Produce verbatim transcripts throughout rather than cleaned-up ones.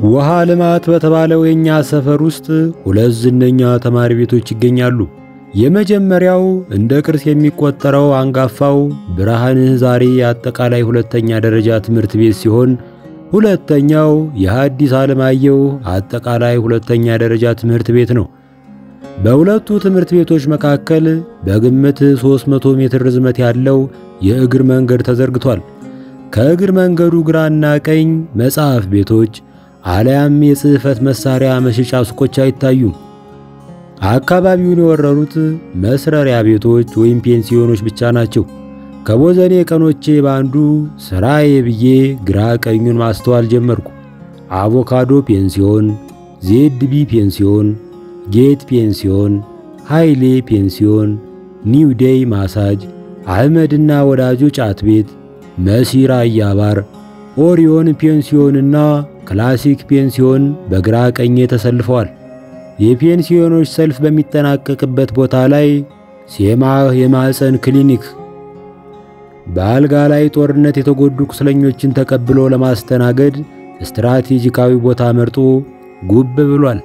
ውሃ ልማት በተባለው የኛ ሰፈር ውስጥ ሁለት ዝነኛ ተማሪ ቤቶች ይገኛሉ። የመጀመሪያው እንደ ቅርስ የሚቆጠረው አንጋፋው ብርሃን ዛሬ አጠቃላይ ሁለተኛ ደረጃ ትምህርት ቤት ሲሆን ሁለተኛው የሐዲስ ዓለማየሁ አጠቃላይ ሁለተኛ ደረጃ ትምህርት ቤት ነው። በሁለቱ ትምህርት ቤቶች መካከል በግምት ሦስት መቶ ሜትር ርዝመት ያለው የእግር መንገድ ተዘርግቷል። ከእግር መንገዱ ግራና ቀኝ መጽሐፍ ቤቶች አለያም የጽህፈት መሳሪያ መሸጫ ሱቆች አይታዩም። አካባቢውን የወረሩት መስረሪያ ቤቶች ወይም ፔንሲዮኖች ብቻ ናቸው። ከቦዘኔ ቀኖቼ ባንዱ ስራዬ ብዬ ግራ ቀኙን ማስተዋል ጀመርኩ። አቮካዶ ፔንሲዮን፣ ዜድቢ ፔንሲዮን፣ ጌት ፔንሲዮን፣ ሃይሌ ፔንሲዮን፣ ኒው ዴይ ማሳጅ፣ አህመድና ወዳጁ ጫት ቤት፣ መሲራ አያባር፣ ኦሪዮን ፔንሲዮንና ክላሲክ ፔንሲዮን በግራ ቀኝ ተሰልፈዋል። የፔንሲዮኖች ሰልፍ በሚጠናቀቅበት ቦታ ላይ ሴማህ የማህፀን ክሊኒክ በአልጋ ላይ ጦርነት የተጎዱ ቁስለኞችን ተቀብሎ ለማስተናገድ ስትራቴጂካዊ ቦታ መርጦ ጉብ ብሏል።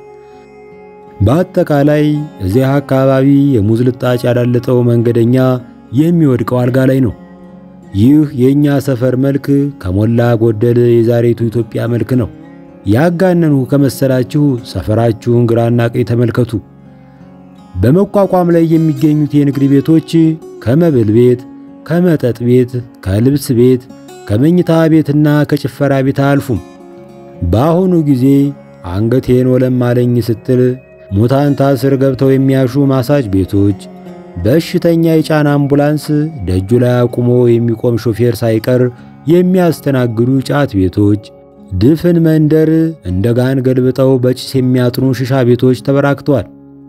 በአጠቃላይ እዚህ አካባቢ የሙዝ ልጣጭ ያዳለጠው መንገደኛ የሚወድቀው አልጋ ላይ ነው። ይህ የኛ ሰፈር መልክ ከሞላ ጎደል የዛሬቱ ኢትዮጵያ መልክ ነው። ያጋነኑ ከመሰላችሁ ሰፈራችሁን ግራና ቀኝ ተመልከቱ። በመቋቋም ላይ የሚገኙት የንግድ ቤቶች ከመብል ቤት፣ ከመጠጥ ቤት፣ ከልብስ ቤት፣ ከመኝታ ቤትና ከጭፈራ ቤት አልፉም። በአሁኑ ጊዜ አንገቴን ወለም አለኝ ስትል ሙታንታ ስር ገብተው የሚያሹ ማሳጅ ቤቶች፣ በሽተኛ የጫና አምቡላንስ ደጁ ላይ አቁሞ የሚቆም ሾፌር ሳይቀር የሚያስተናግዱ ጫት ቤቶች፣ ድፍን መንደር እንደ ጋን ገልብጠው በጭስ የሚያጥኑ ሽሻ ቤቶች ተበራክተዋል።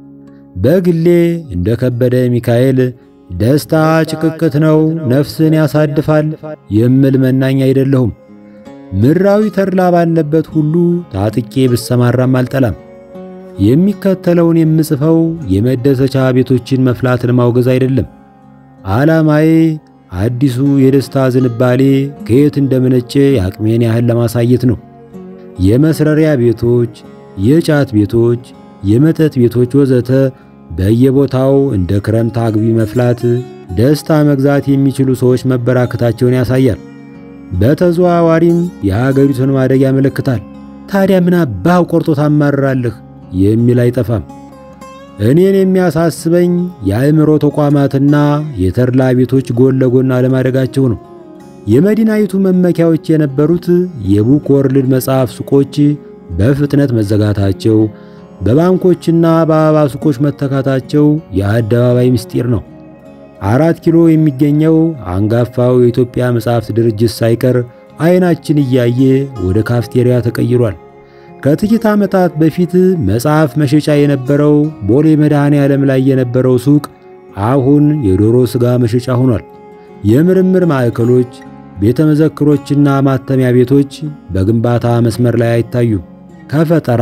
በግሌ እንደ ከበደ ሚካኤል ደስታ ጭቅቅት ነው፣ ነፍስን ያሳድፋል የምል መናኝ አይደለሁም። ምድራዊ ተድላ ባለበት ሁሉ ታጥቄ ብሰማራም አልጠላም። የሚከተለውን የምጽፈው የመደሰቻ ቤቶችን መፍላትን ማውገዝ አይደለም። ዓላማዬ አዲሱ የደስታ ዝንባሌ ከየት እንደመነጨ የአቅሜን ያህል ለማሳየት ነው። የመስረሪያ ቤቶች፣ የጫት ቤቶች፣ የመጠጥ ቤቶች ወዘተ በየቦታው እንደ ክረምት አግቢ መፍላት፣ ደስታ መግዛት የሚችሉ ሰዎች መበራከታቸውን ያሳያል። በተዘዋዋሪም የሀገሪቱን ማደግ ያመለክታል። ታዲያ ምን አባህ ቆርጦ ታማራለህ የሚል አይጠፋም። እኔን የሚያሳስበኝ የአእምሮ ተቋማትና የተድላ ቤቶች ጎን ለጎን አለማደጋቸው ነው። የመዲናይቱ መመኪያዎች የነበሩት የቡክ ወርልድ መጽሐፍ ሱቆች በፍጥነት መዘጋታቸው፣ በባንኮችና በአበባ ሱቆች መተካታቸው የአደባባይ ምስጢር ነው። አራት ኪሎ የሚገኘው አንጋፋው የኢትዮጵያ መጽሐፍት ድርጅት ሳይቀር አይናችን እያየ ወደ ካፍቴሪያ ተቀይሯል። ከጥቂት ዓመታት በፊት መጽሐፍ መሸጫ የነበረው ቦሌ መድኃኔ ዓለም ላይ የነበረው ሱቅ አሁን የዶሮ ሥጋ መሸጫ ሆኗል። የምርምር ማዕከሎች፣ ቤተ መዘክሮችና ማተሚያ ቤቶች በግንባታ መስመር ላይ አይታዩም። ከፈጠራ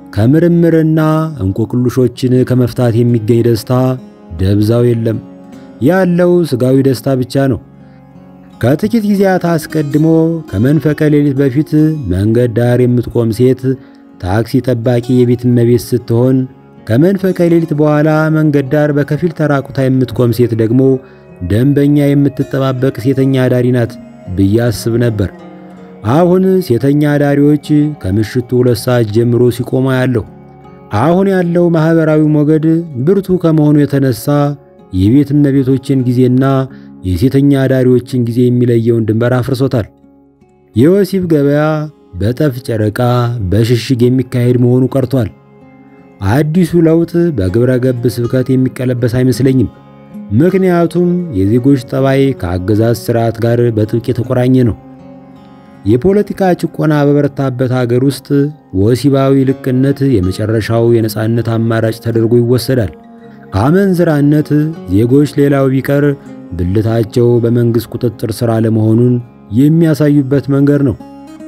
ከምርምርና እንቆቅልሾችን ከመፍታት የሚገኝ ደስታ ደብዛው የለም። ያለው ሥጋዊ ደስታ ብቻ ነው። ከጥቂት ጊዜያት አስቀድሞ ከመንፈቀ ሌሊት በፊት መንገድ ዳር የምትቆም ሴት ታክሲ ጠባቂ የቤት እመቤት ስትሆን ከመንፈቀ ሌሊት በኋላ መንገድ ዳር በከፊል ተራቁታ የምትቆም ሴት ደግሞ ደንበኛ የምትጠባበቅ ሴተኛ አዳሪ ናት ብዬ አስብ ነበር። አሁን ሴተኛ አዳሪዎች ከምሽቱ ሁለት ሰዓት ጀምሮ ሲቆሙ ያለው። አሁን ያለው ማህበራዊ ሞገድ ብርቱ ከመሆኑ የተነሳ የቤት እመቤቶችን ጊዜና የሴተኛ አዳሪዎችን ጊዜ የሚለየውን ድንበር አፍርሶታል። የወሲብ ገበያ በጠፍ ጨረቃ በሽሽግ የሚካሄድ መሆኑ ቀርቷል። አዲሱ ለውጥ በግብረ ገብ ስብከት የሚቀለበስ አይመስለኝም። ምክንያቱም የዜጎች ጠባይ ከአገዛዝ ስርዓት ጋር በጥብቅ የተቆራኘ ነው። የፖለቲካ ጭቆና በበረታበት ሀገር ውስጥ ወሲባዊ ልቅነት የመጨረሻው የነጻነት አማራጭ ተደርጎ ይወሰዳል። አመንዝራነት ዜጎች ሌላው ቢቀር ብልታቸው በመንግስት ቁጥጥር ስር አለመሆኑን የሚያሳዩበት መንገድ ነው።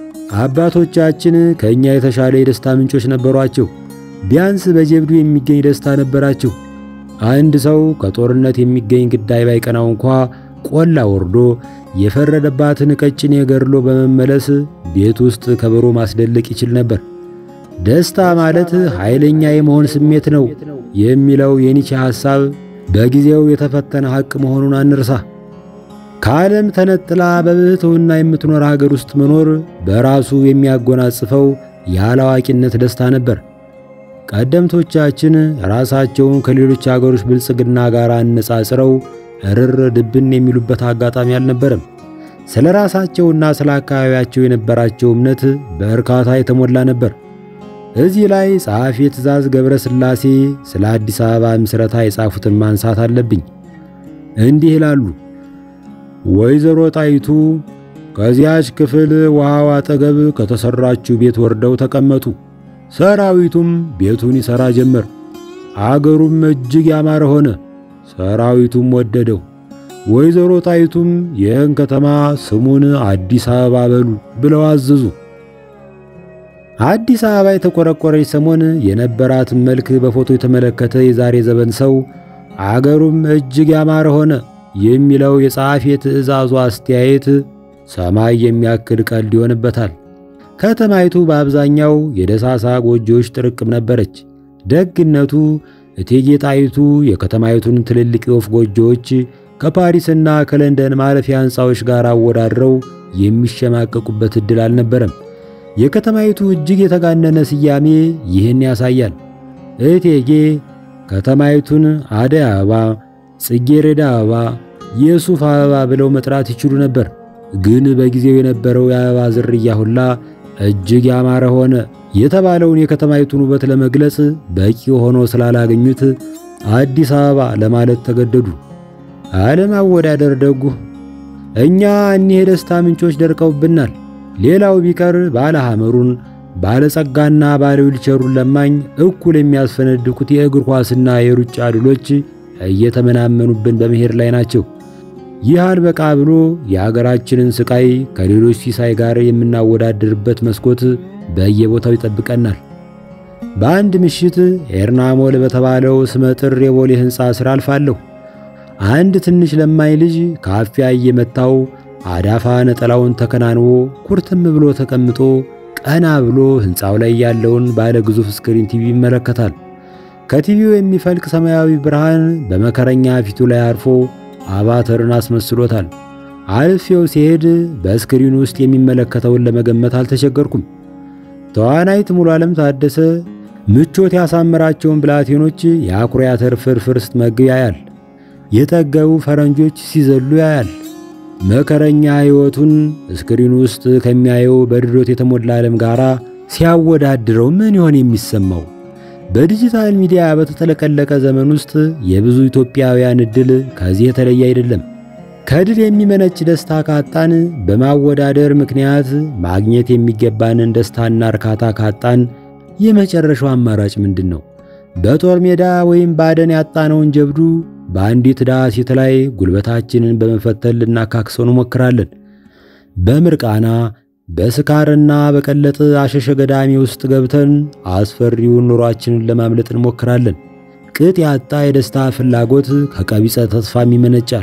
አባቶቻችን ከኛ የተሻለ የደስታ ምንጮች ነበሯቸው። ቢያንስ በጀብዱ የሚገኝ ደስታ ነበራቸው። አንድ ሰው ከጦርነት የሚገኝ ግዳይ ባይቀናው እንኳ ቆላ ወርዶ የፈረደባትን ቀጭኔ ገድሎ በመመለስ ቤት ውስጥ ከበሮ ማስደለቅ ይችል ነበር። ደስታ ማለት ኃይለኛ የመሆን ስሜት ነው የሚለው የኒቼ ሐሳብ በጊዜው የተፈተነ ሐቅ መሆኑን አንርሳ። ከዓለም ተነጥላ በብሕትውና የምትኖር ሀገር ውስጥ መኖር በራሱ የሚያጎናጽፈው ያላዋቂነት ደስታ ነበር። ቀደምቶቻችን ራሳቸውን ከሌሎች አገሮች ብልጽግና ጋር አነጻጽረው እርር ድብን የሚሉበት አጋጣሚ አልነበረም። ስለ ራሳቸውና ስለ አካባቢያቸው የነበራቸው እምነት በእርካታ የተሞላ ነበር። እዚህ ላይ ጸሐፊ ትእዛዝ ገብረ ሥላሴ ስለ አዲስ አበባ ምስረታ የጻፉትን ማንሳት አለብኝ። እንዲህ ይላሉ። ወይዘሮ ጣይቱ ከዚያች ክፍል ውሃው አጠገብ ከተሰራችው ቤት ወርደው ተቀመጡ። ሰራዊቱም ቤቱን ይሰራ ጀመር። አገሩም እጅግ ያማረ ሆነ። ሰራዊቱም ወደደው። ወይዘሮ ጣይቱም ይህን ከተማ ስሙን አዲስ አበባ በሉ ብለው አዘዙ። አዲስ አበባ የተቆረቆረች ሰሞን የነበራትን መልክ በፎቶ የተመለከተ የዛሬ ዘመን ሰው አገሩም እጅግ ያማረ ሆነ የሚለው የጸሐፊ ትእዛዙ አስተያየት ሰማይ የሚያክል ቀልድ ይሆንበታል። ከተማይቱ በአብዛኛው የደሳሳ ጎጆዎች ጥርቅም ነበረች። ደግነቱ እቴጌ ጣይቱ የከተማይቱን ትልልቅ የወፍ ጎጆዎች ከፓሪስና ከለንደን ማረፊያ ሕንፃዎች ጋር አወዳድረው የሚሸማቀቁበት ዕድል አልነበረም። የከተማይቱ እጅግ የተጋነነ ስያሜ ይህን ያሳያል። እቴጌ ከተማይቱን አደይ አበባ፣ ጽጌረዳ አበባ፣ የሱፍ አበባ ብለው መጥራት ይችሉ ነበር። ግን በጊዜው የነበረው የአበባ ዝርያ ሁላ እጅግ ያማረ ሆነ የተባለውን የከተማይቱን ውበት ለመግለጽ በቂ ሆኖ ስላላገኙት አዲስ አበባ ለማለት ተገደዱ። አለማወዳደር ደጉ። እኛ እኒህ የደስታ ምንጮች ደርቀውብናል። ሌላው ቢቀር ባለ ሐመሩን ባለጸጋና ባለ ዊልቸሩን ለማኝ እኩል የሚያስፈነድቁት የእግር ኳስና የሩጫ ድሎች እየተመናመኑብን በመሄድ ላይ ናቸው። ይህ አልበቃ ብሎ የሀገራችንን ስቃይ ከሌሎች ሲሳይ ጋር የምናወዳድርበት መስኮት በየቦታው ይጠብቀናል። በአንድ ምሽት ኤርናሞል በተባለው ስመጥር የቦሌ ሕንፃ ስራ አልፋለሁ። አንድ ትንሽ ለማኝ ልጅ ካፊያ እየመታው አዳፋ ነጠላውን ተከናንቦ ኩርትም ብሎ ተቀምጦ ቀና ብሎ ሕንፃው ላይ ያለውን ባለ ግዙፍ ስክሪን ቲቪ ይመለከታል። ከቲቪው የሚፈልቅ ሰማያዊ ብርሃን በመከረኛ ፊቱ ላይ አርፎ አባተርን አስመስሎታል። አልፌው ሲሄድ በስክሪኑ ውስጥ የሚመለከተውን ለመገመት አልተቸገርኩም። ተዋናይት ሙሉ ዓለም ታደሰ ምቾት ያሳመራቸውን ብላቴኖች የአኩሪ አተር ፍርፍር ስትመግብ ያያል። የጠገቡ ፈረንጆች ሲዘሉ ያያል። መከረኛ ሕይወቱን ስክሪኑ ውስጥ ከሚያየው በድሎት የተሞላ ዓለም ጋር ሲያወዳድረው ምን ይሆን የሚሰማው? በዲጂታል ሚዲያ በተጠለቀለቀ ዘመን ውስጥ የብዙ ኢትዮጵያውያን ዕድል ከዚህ የተለየ አይደለም። ከድል የሚመነጭ ደስታ ካጣን፣ በማወዳደር ምክንያት ማግኘት የሚገባንን ደስታና እርካታ ካጣን የመጨረሻው አማራጭ ምንድን ነው? በጦር ሜዳ ወይም ባደን ያጣነውን ጀብዱ በአንዲት ድሃ ሴት ላይ ጉልበታችንን በመፈተል ልናካክሰው እንሞክራለን። በምርቃና በስካርና በቀለጠ አሸሸ ገዳሚ ውስጥ ገብተን አስፈሪውን ኑሯችንን ለማምለጥ እንሞክራለን። ቅጥ ያጣ የደስታ ፍላጎት ከቀቢጸ ተስፋም ይመነጫል።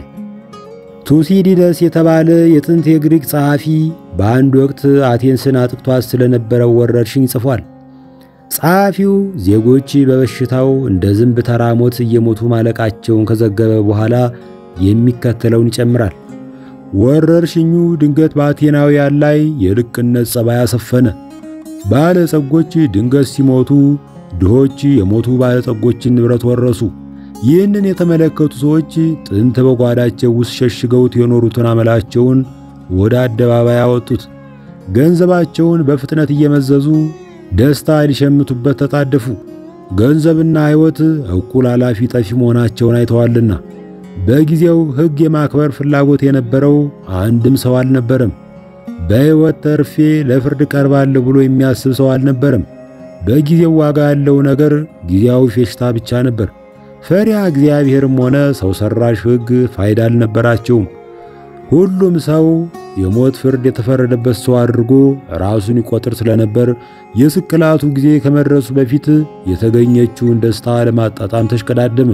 ቱሲዲደስ የተባለ የጥንት የግሪክ ጸሐፊ በአንድ ወቅት አቴንስን አጥቅቷት ስለነበረው ወረርሽኝ ጽፏል። ጸሐፊው ዜጎች በበሽታው እንደ ዝንብ ተራ ሞት እየሞቱ ማለቃቸውን ከዘገበ በኋላ የሚከተለውን ይጨምራል። ወረርሽኙ ድንገት በአቴናውያን ላይ የልቅነት ጸባይ አሰፈነ። ባለጸጎች ድንገት ሲሞቱ፣ ድሆች የሞቱ ባለጸጎችን ንብረት ወረሱ። ይህንን የተመለከቱ ሰዎች ጥንት በጓዳቸው ውስጥ ሸሽገውት የኖሩትን አመላቸውን ወደ አደባባይ አወጡት። ገንዘባቸውን በፍጥነት እየመዘዙ ደስታ ሊሸምቱበት ተጣደፉ። ገንዘብና ሕይወት እኩል አላፊ ጠፊ መሆናቸውን አይተዋልና። በጊዜው ሕግ የማክበር ፍላጎት የነበረው አንድም ሰው አልነበረም። በሕይወት ተርፌ ለፍርድ ቀርባለሁ ብሎ የሚያስብ ሰው አልነበረም። በጊዜው ዋጋ ያለው ነገር ጊዜያዊ ፌሽታ ብቻ ነበር። ፈሪሃ እግዚአብሔርም ሆነ ሰው ሰራሽ ሕግ ፋይዳ አልነበራቸውም። ሁሉም ሰው የሞት ፍርድ የተፈረደበት ሰው አድርጎ ራሱን ይቆጥር ስለነበር የስቅላቱ ጊዜ ከመድረሱ በፊት የተገኘችውን ደስታ ለማጣጣም ተሽቀዳደመ።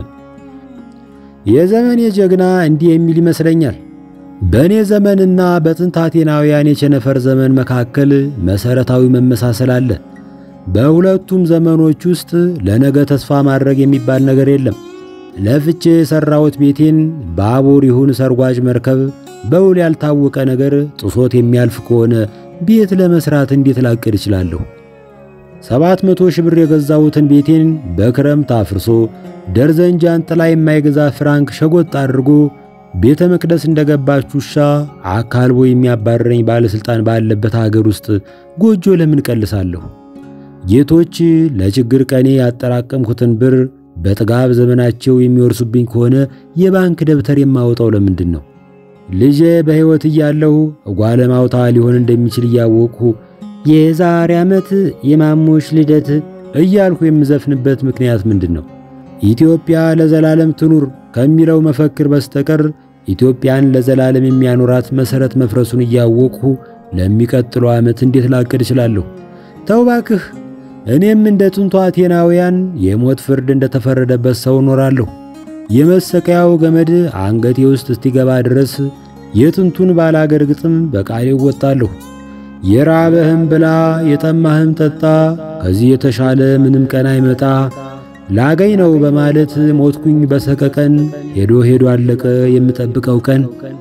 የዘመኔ ጀግና እንዲህ የሚል ይመስለኛል። በእኔ ዘመንና በጥንት አቴናውያን የቸነፈር ዘመን መካከል መሰረታዊ መመሳሰል አለ። በሁለቱም ዘመኖች ውስጥ ለነገ ተስፋ ማድረግ የሚባል ነገር የለም። ለፍቼ የሠራሁት ቤቴን ባቡር ይሁን ሰርጓጅ መርከብ በውል ያልታወቀ ነገር ጥሶት የሚያልፍ ከሆነ ቤት ለመስራት እንዴት ላቅድ እችላለሁ? ሰባት መቶ ሺህ ብር የገዛሁትን ቤቴን በክረምት አፍርሶ ደርዘን ጃንጥላ የማይገዛ ፍራንክ ሸጎጥ አድርጎ ቤተ መቅደስ እንደገባች ውሻ አካልቦ የሚያባረረኝ ባለስልጣን ባለበት ሀገር ውስጥ ጎጆ ለምን ቀልሳለሁ? ጌቶች ለችግር ቀኔ ያጠራቀምኩትን ብር በጥጋብ ዘመናቸው የሚወርሱብኝ ከሆነ የባንክ ደብተር የማወጣው ለምንድን ነው? ልጄ በሕይወት እያለሁ ጓለማውታ ሊሆን እንደሚችል እያወቅሁ የዛሬ ዓመት የማሞሽ ልደት እያልሁ የምዘፍንበት ምክንያት ምንድን ነው? ኢትዮጵያ ለዘላለም ትኑር ከሚለው መፈክር በስተቀር ኢትዮጵያን ለዘላለም የሚያኖራት መሰረት መፍረሱን እያወቅሁ ለሚቀጥለው ዓመት እንዴት ላቅድ እችላለሁ? ተው እባክህ። እኔም እንደ ጥንቱ አቴናውያን የሞት ፍርድ እንደተፈረደበት ሰው እኖራለሁ። የመሰቀያው ገመድ አንገቴ ውስጥ እስቲገባ ድረስ የጥንቱን ባላገር ግጥም በቃሌ እወጣለሁ። የራበህም ብላ የጠማህም ጠጣ፣ ከዚህ የተሻለ ምንም ቀን አይመጣ፣ ላገኝ ነው በማለት ሞትኩኝ በሰቀቀን፣ ሄዶ ሄዶ አለቀ የምጠብቀው ቀን።